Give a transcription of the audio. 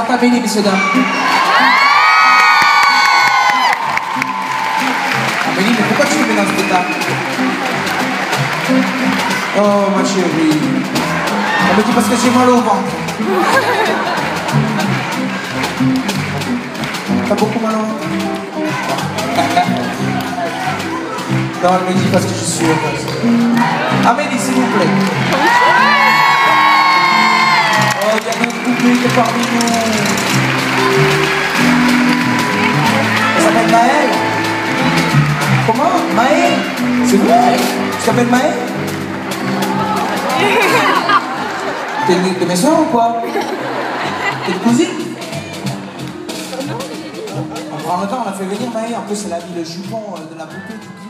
présente Amélie, messieurs, dames. Amélie, mais pourquoi tu me mets dans cet état? Oh, ma chérie. Elle me dit parce que j'ai mal au ventre. T'as beaucoup mal au ventre? Non, elle me dit parce que je suis heureuse. Amélie, s'il vous plaît. Oh, il y a notre couple qui est parmi nous. Elle s'appelle Maëlle. Comment? Maëlle? C'est vrai? Tu t'appelles Maëlle? T'es de mes soeurs ou quoi? T'es de cousine? On prend le temps, on a fait venir Maëlle. En plus, elle a mis le jupon de la poupée.